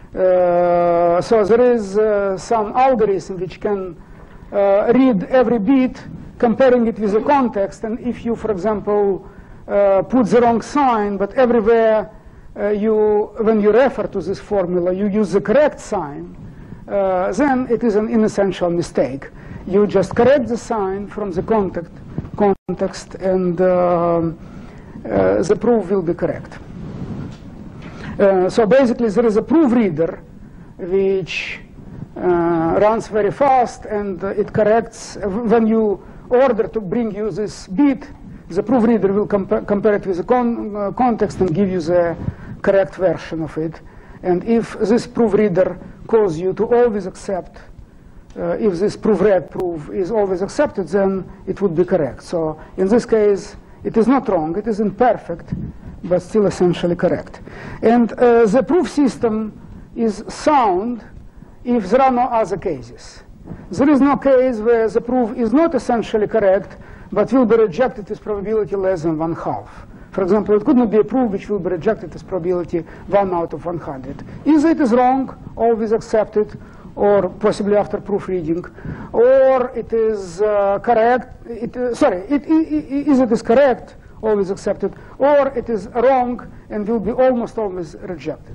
[SPEAKER 2] Uh, so there is uh, some algorithm which can uh, read every bit, comparing it with the context, and if you, for example, uh, put the wrong sign, but everywhere uh, you, when you refer to this formula, you use the correct sign, uh, then it is an inessential mistake. You just correct the sign from the context, context and uh, uh, the proof will be correct. Uh, so basically there is a proof reader which uh, runs very fast, and uh, it corrects, uh, when you order to bring you this bit, the proof reader will compa compare it with the con uh, context and give you the correct version of it. And if this proof reader calls you to always accept, uh, if this proof read proof is always accepted, then it would be correct. So in this case, it is not wrong, it is imperfect, but still essentially correct. And uh, the proof system is sound if there are no other cases. There is no case where the proof is not essentially correct, but will be rejected with probability less than one half. For example, it could not be a proof which will be rejected with probability one out of one hundred. Either it is wrong, always accepted, or possibly after proofreading, or it is uh, correct, it, uh, sorry, it, it, it, either it is correct, always accepted, or it is wrong and will be almost always rejected.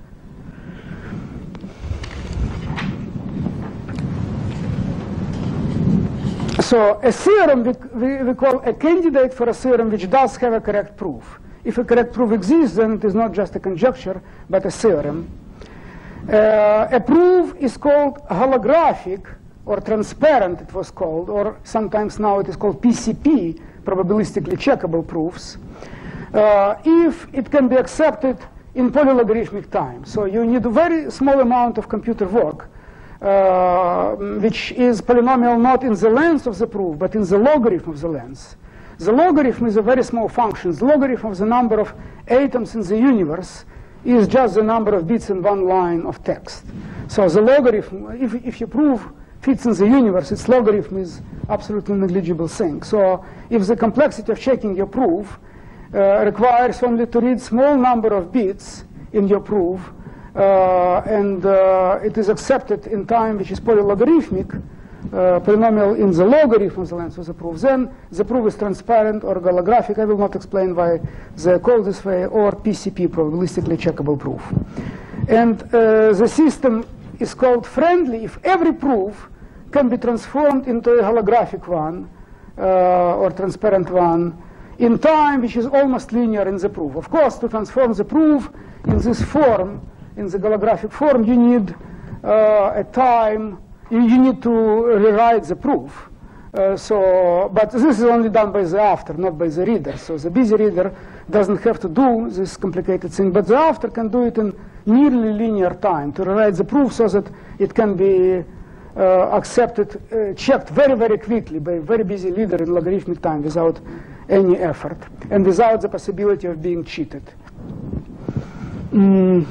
[SPEAKER 2] So a theorem we, we, we call a candidate for a theorem which does have a correct proof. If a correct proof exists, then it is not just a conjecture, but a theorem. Uh, a proof is called holographic, or transparent it was called, or sometimes now it is called P C P, probabilistically checkable proofs, uh, if it can be accepted in polylogarithmic time. So you need a very small amount of computer work, uh, which is polynomial not in the length of the proof, but in the logarithm of the length. The logarithm is a very small function. The logarithm of the number of atoms in the universe is just the number of bits in one line of text. So the logarithm, if, if you prove fits in the universe, its logarithm is absolutely negligible thing. So if the complexity of checking your proof uh, requires only to read small number of bits in your proof, uh, and uh, it is accepted in time which is polylogarithmic, uh, polynomial in the logarithm of the length of the proof, then the proof is transparent or holographic. I will not explain why they call this way, or P C P, probabilistically checkable proof. And uh, the system is called friendly if every proof can be transformed into a holographic one, uh, or transparent one, in time which is almost linear in the proof. Of course, to transform the proof in this form, in the holographic form, you need uh, a time, you, you need to rewrite the proof. Uh, so, but this is only done by the author, not by the reader. So the busy reader doesn't have to do this complicated thing, but the author can do it in nearly linear time to rewrite the proof so that it can be uh, accepted, uh, checked very, very quickly by a very busy reader in logarithmic time without any effort and without the possibility of being cheated. Mm.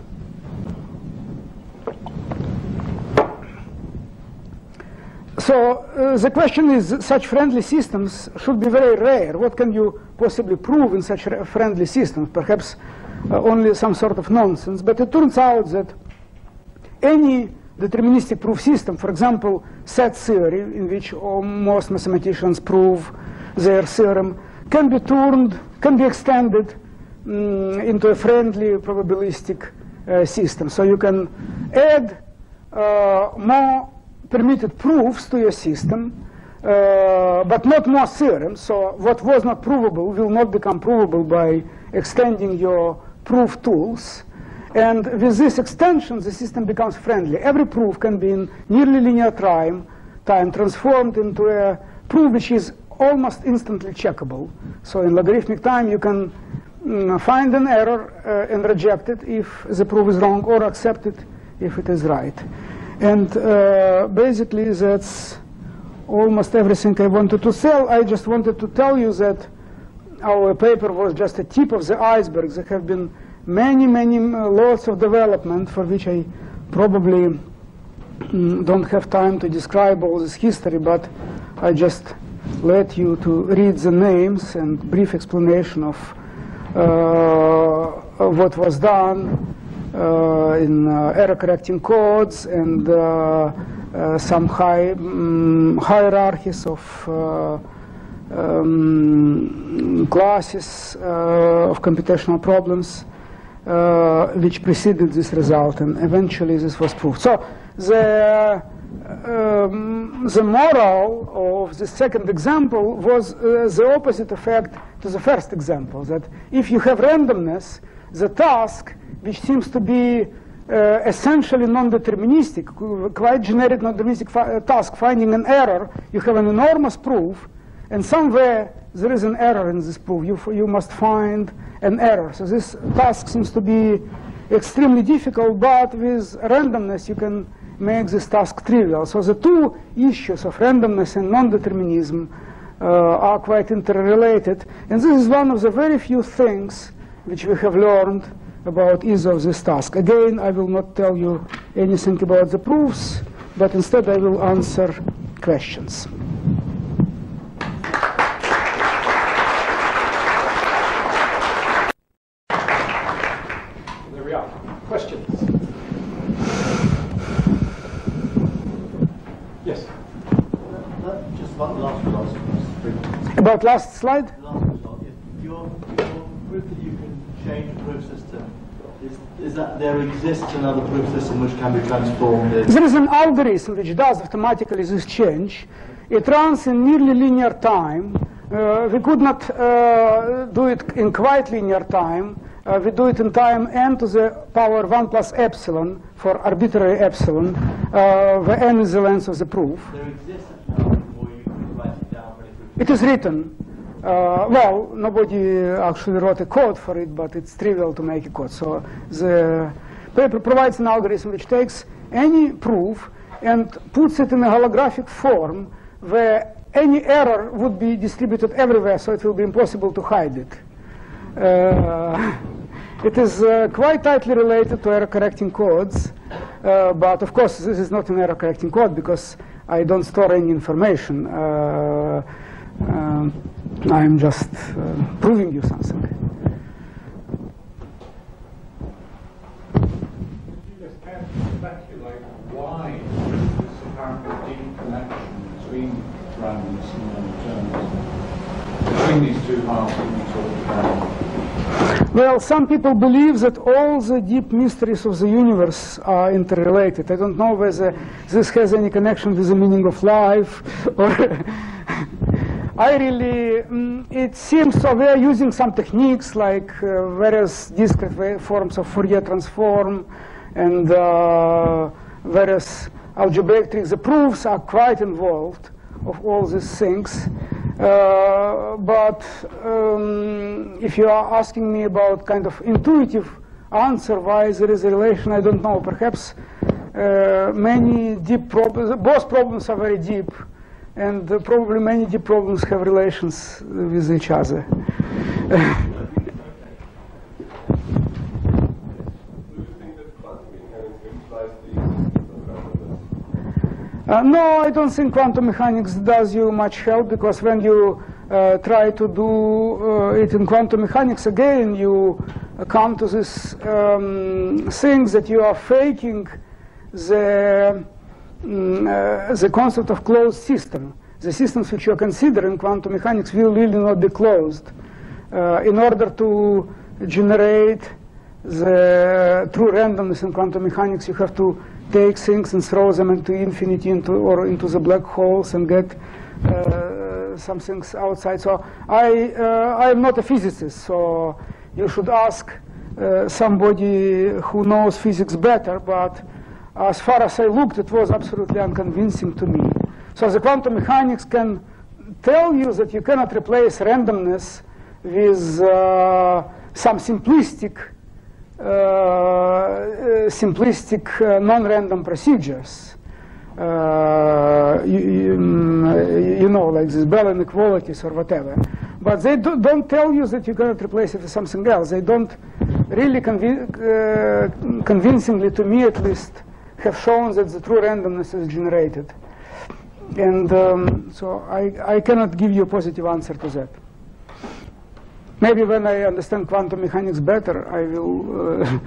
[SPEAKER 2] So uh, the question is, such friendly systems should be very rare. What can you possibly prove in such friendly systems? Perhaps uh, only some sort of nonsense. But it turns out that any deterministic proof system, for example, set theory, in which most mathematicians prove their theorem, can be turned, can be extended um, into a friendly probabilistic uh, system. So you can add uh, more permitted proofs to your system, uh, but not more theorems. So what was not provable will not become provable by extending your proof tools. And with this extension, the system becomes friendly. Every proof can be in nearly linear time, time transformed into a proof which is almost instantly checkable. So in logarithmic time, you can mm, find an error uh, and reject it if the proof is wrong, or accept it if it is right. And uh, basically, that's almost everything I wanted to tell. I just wanted to tell you that our paper was just a tip of the iceberg. There have been many, many uh, lots of development for which I probably mm, don't have time to describe all this history, but I just let you to read the names and brief explanation of, uh, of what was done Uh, in uh, error correcting codes and uh, uh, some high um, hierarchies of uh, um, classes uh, of computational problems uh, which preceded this result, and eventually this was proved. So the um, the moral of the second example was uh, the opposite effect to the first example, that if you have randomness, the task which seems to be uh, essentially non-deterministic, quite generic non-deterministic fi task, finding an error, you have an enormous proof, and somewhere there is an error in this proof. You, you must find an error. So this task seems to be extremely difficult, but with randomness you can make this task trivial. So the two issues of randomness and non-determinism uh, are quite interrelated, and this is one of the very few things which we have learned about ease of this task. Again, I will not tell you anything about the proofs, but instead I will answer questions.
[SPEAKER 3] There we are. Questions? Yes.
[SPEAKER 4] Just one last result.
[SPEAKER 2] About last slide?
[SPEAKER 4] Last result. If your, your proof that you can change a proof system, is, is that there exists another proof system which can be transformed in?
[SPEAKER 2] There is an algorithm which does automatically this change. It runs in nearly linear time. Uh, we could not uh, do it in quite linear time. Uh, we do it in time n to the power one plus epsilon for arbitrary epsilon, uh, where n is the length of the proof.
[SPEAKER 4] There exists an algorithm where you can write it down very quickly.
[SPEAKER 2] It is written. Uh, well, nobody actually wrote a code for it, but it's trivial to make a code. So the paper provides an algorithm which takes any proof and puts it in a holographic form where any error would be distributed everywhere, so it will be impossible to hide it. Uh, it is uh, quite tightly related to error correcting codes, uh, but of course this is not an error correcting code because I don't store any information. Uh, um, I'm just uh, proving you something.
[SPEAKER 1] Could you just kind of speculate why this apparently deep connection between randomness and non-determinism, between these two halves that you talked about?
[SPEAKER 2] Well, some people believe that all the deep mysteries of the universe are interrelated. I don't know whether this has any connection with the meaning of life or I really, mm, it seems so we are using some techniques like uh, various discrete forms of Fourier transform and uh, various algebraic tricks. The proofs are quite involved of all these things. Uh, but um, if you are asking me about kind of intuitive answer why there is a relation, I don't know. Perhaps uh, many deep problems, both problems are very deep. And uh, probably many deep problems have relations with each other. uh, no, I don't think quantum mechanics does you much help, because when you uh, try to do uh, it in quantum mechanics, again, you uh, come to this um, thing that you are faking the Mm, uh, the concept of closed system. The systems which you consider in quantum mechanics will really not be closed. Uh, in order to generate the true randomness in quantum mechanics, you have to take things and throw them into infinity into, or into the black holes and get uh, some things outside. So I, uh, I am not a physicist, so you should ask uh, somebody who knows physics better, but as far as I looked, it was absolutely unconvincing to me. So the quantum mechanics can tell you that you cannot replace randomness with uh, some simplistic, uh, uh, simplistic uh, non-random procedures. Uh, you, you, you know, like these Bell inequalities or whatever. But they do, don't tell you that you cannot replace it with something else. They don't really convi uh, convincingly, to me at least, have shown that the true randomness is generated. And um, so I, I cannot give you a positive answer to that. Maybe when I understand quantum mechanics better, I will... Uh,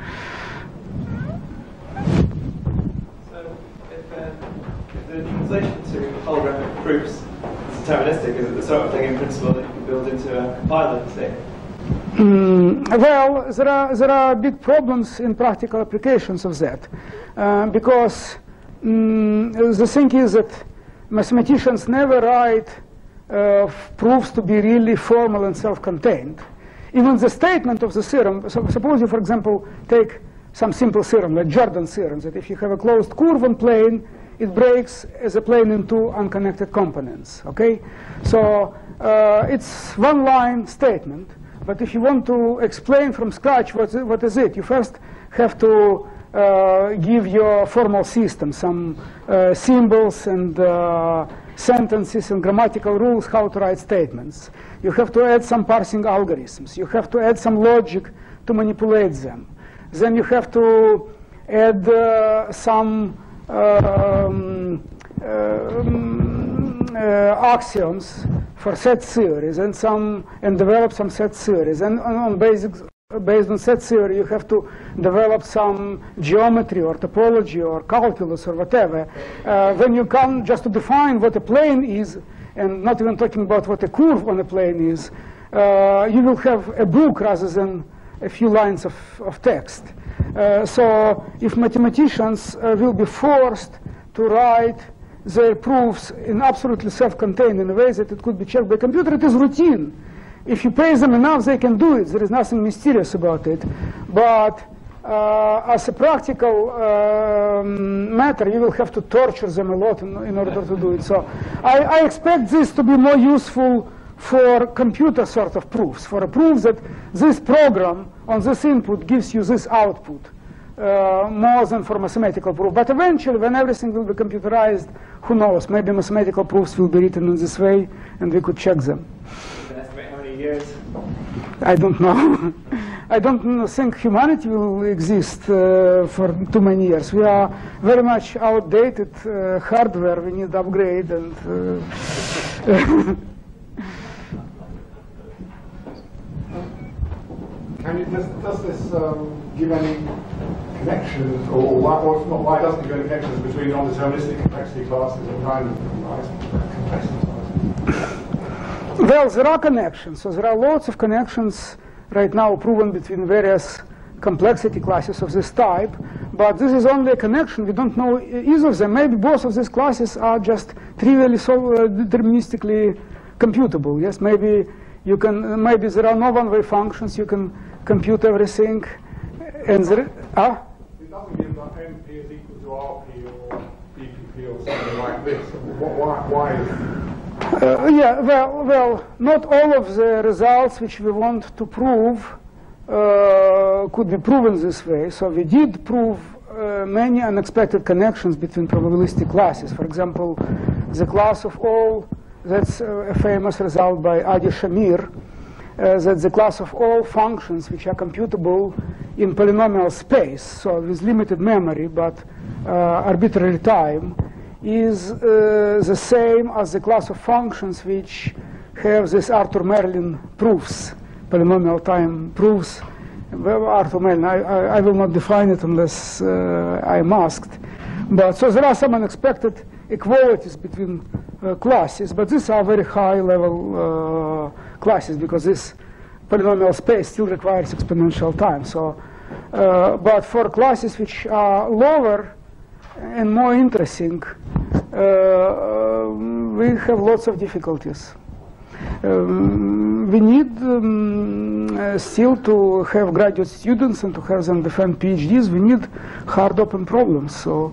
[SPEAKER 5] so if, uh, if the translation to holographic proofs is deterministic, is it the sort of thing in principle that you can build into a compiler, say?
[SPEAKER 2] Mm, well, there are, there are big problems in practical applications of that. Uh, because mm, the thing is that mathematicians never write uh, proofs to be really formal and self-contained. Even the statement of the theorem, so suppose you, for example, take some simple theorem, like Jordan's theorem, that if you have a closed curve on plane, it breaks as a plane into unconnected components, okay? So uh, it's one-line statement. But if you want to explain from scratch what, what is it, you first have to uh, give your formal system some uh, symbols and uh, sentences and grammatical rules how to write statements. You have to add some parsing algorithms. You have to add some logic to manipulate them. Then you have to add uh, some um, um, uh, axioms for set theories and some and develop some set theories. And on basic, based on set theory, you have to develop some geometry or topology or calculus or whatever. Uh, when you come just to define what a plane is, and not even talking about what a curve on a plane is, uh, you will have a book rather than a few lines of, of text. Uh, so if mathematicians uh, will be forced to write their proofs in absolutely self-contained in a way that it could be checked by computer, it is routine. If you pay them enough, they can do it. There is nothing mysterious about it. But uh, as a practical um, matter, you will have to torture them a lot in, in order to do it. So I, I expect this to be more useful for computer sort of proofs, for a proof that this program on this input gives you this output, uh, more than for mathematical proof. But eventually, when everything will be computerized, who knows, maybe mathematical proofs will be written in this way, and we could check them.
[SPEAKER 5] Estimate how many years?
[SPEAKER 2] I don't know. I don't think humanity will exist uh, for too many years. We are very much outdated uh, hardware. We need upgrade and. Uh,
[SPEAKER 3] Can you, does, does this um, give any connections, or why, or if not, why doesn't it give any connections between non-deterministic complexity classes and kind of complexity classes?
[SPEAKER 2] Well, there are connections. So there are lots of connections right now proven between various complexity classes of this type. But this is only a connection. We don't know either of them. Maybe both of these classes are just trivially so uh, deterministically computable. Yes, maybe you can. Maybe there are no one-way functions. You can compute everything. And there, ah.
[SPEAKER 3] It doesn't give that N P is equal to R P or B P P or something like this. Why? Why?
[SPEAKER 2] Uh, yeah, well, well, not all of the results which we want to prove uh, could be proven this way. So we did prove uh, many unexpected connections between probabilistic classes. For example, the class of all, that's uh, a famous result by Adi Shamir, uh, that the class of all functions which are computable in polynomial space, so with limited memory but uh, arbitrary time, is uh, the same as the class of functions which have this Arthur Merlin proofs, polynomial time proofs. Well, Arthur Merlin, I, I, I will not define it unless uh, I'm asked. But so there are some unexpected equalities between uh, classes, but these are very high level uh, classes because this polynomial space still requires exponential time. So, uh, but for classes which are lower and more interesting, uh, we have lots of difficulties. Um, we need um, uh, still to have graduate students and to have them defend PhDs. We need hard open problems. So.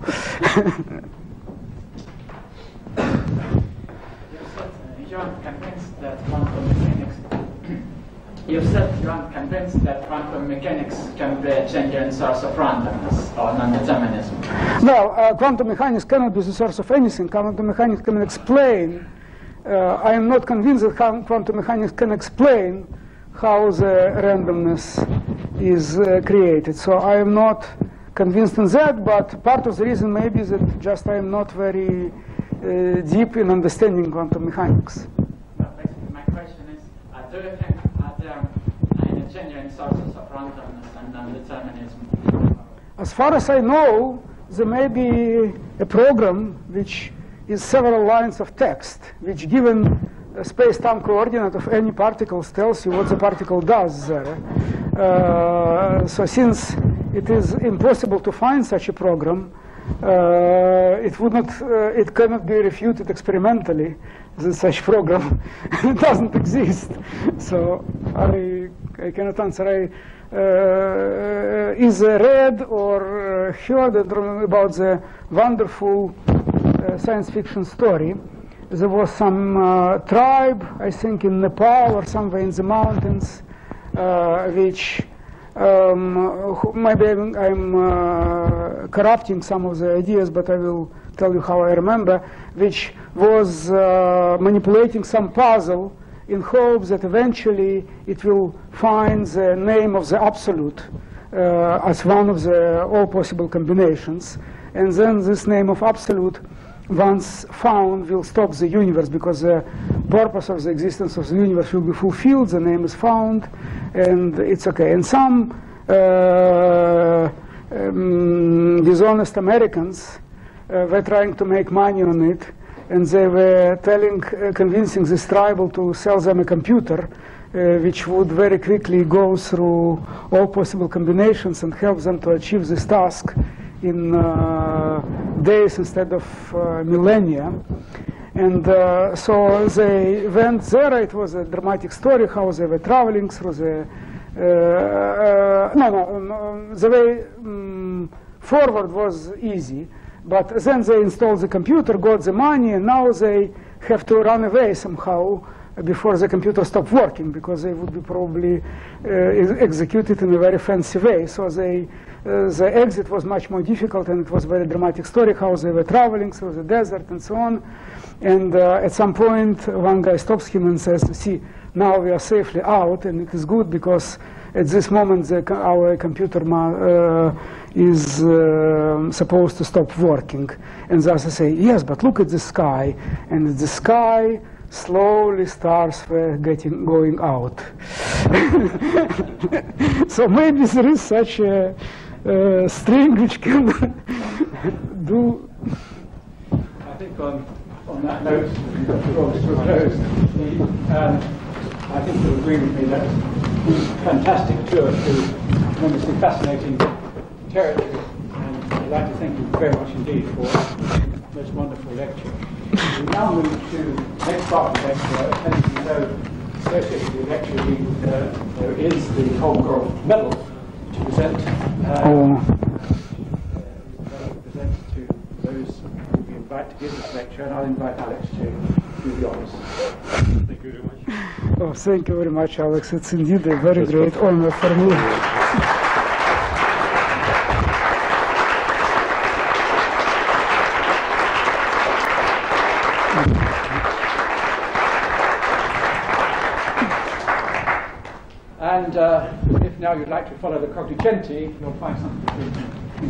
[SPEAKER 6] You are convinced that quantum mechanics. You said you are convinced that quantum mechanics can be a genuine source of randomness or non-determinism.
[SPEAKER 2] Well, uh, quantum mechanics cannot be the source of anything. Quantum mechanics can explain. Uh, I am not convinced that quantum mechanics can explain how the randomness is uh, created. So I am not convinced in that, but part of the reason maybe is that just I am not very uh, deep in understanding quantum mechanics.
[SPEAKER 6] Well, basically my question is, uh, do you think are there any genuine sources of randomness and non-determinism?
[SPEAKER 2] As far as I know, there may be a program which is several lines of text, which given a space-time coordinate of any particles tells you what the particle does there. Uh, so since it is impossible to find such a program, uh, it would not, uh, it cannot be refuted experimentally that such program doesn't exist. So I, I cannot answer. I, uh, is read or heard about the wonderful uh, science fiction story. There was some uh, tribe, I think in Nepal or somewhere in the mountains, uh, which um, maybe I'm, I'm uh, corrupting some of the ideas, but I will tell you how I remember, which was uh, manipulating some puzzle in hopes that eventually it will find the name of the absolute uh, as one of the all possible combinations. And then this name of absolute, once found, will stop the universe, because the purpose of the existence of the universe will be fulfilled, the name is found, and it's okay. And some uh, um, dishonest Americans uh, were trying to make money on it, and they were telling, uh, convincing this tribal to sell them a computer, uh, which would very quickly go through all possible combinations and help them to achieve this task in uh, days instead of uh, millennia. And uh, so they went there. It was a dramatic story how they were traveling through the uh, uh, no, no, no, the way um, forward was easy, but then they installed the computer, got the money, and now they have to run away somehow before the computer stopped working, because they would be probably uh, executed in a very fancy way. So they Uh, the exit was much more difficult, and it was a very dramatic story how they were traveling through the desert and so on. And uh, at some point, one guy stops him and says, see, now we are safely out, and it is good because at this moment the, our computer uh, is uh, supposed to stop working. And thus I say, yes, but look at the sky. And the sky, slowly stars were getting going out. So maybe there is such a Uh, string which can do.
[SPEAKER 1] I think on, on that note, we've got to draw this to a close. Um, I think you'll agree with me that it's a fantastic tour through tremendously fascinating territory, and I'd like to thank you very much indeed for a most wonderful lecture. We now move to the next part of the lecture, and as you know, associated with the lecture, we, uh, there is the Kolmogorov Medal to present. Uh,
[SPEAKER 2] oh.
[SPEAKER 1] present to those who we invite to give this lecture, and I'll invite Alex to do the honors. Thank you very much.
[SPEAKER 2] Oh, thank you very much, Alex. It's indeed a very great honor for me.
[SPEAKER 1] And uh, if now you'd like to follow the Cognoscenti, you'll find something to do.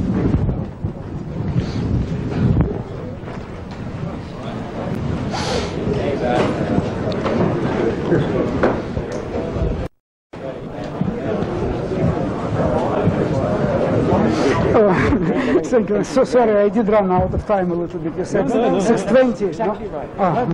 [SPEAKER 2] Oh, thank you. So sorry, I did run out of time a little bit. You said six twenty.
[SPEAKER 1] Exactly right.
[SPEAKER 2] Ah.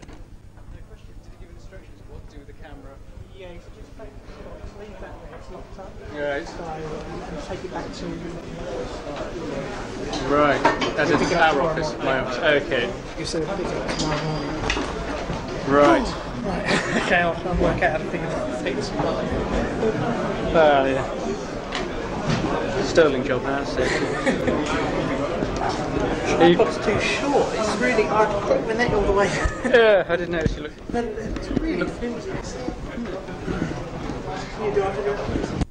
[SPEAKER 7] Right, as in our office, my office. Okay. Right.
[SPEAKER 8] Right. Okay, I'll try and work out how to figure things.
[SPEAKER 7] Uh, yeah. Sterling job now, so.
[SPEAKER 8] Tripod's too short. It's really hard to clip the neck all the way.
[SPEAKER 7] Yeah, I didn't notice you looked.
[SPEAKER 8] It's really thin. You do have to do it.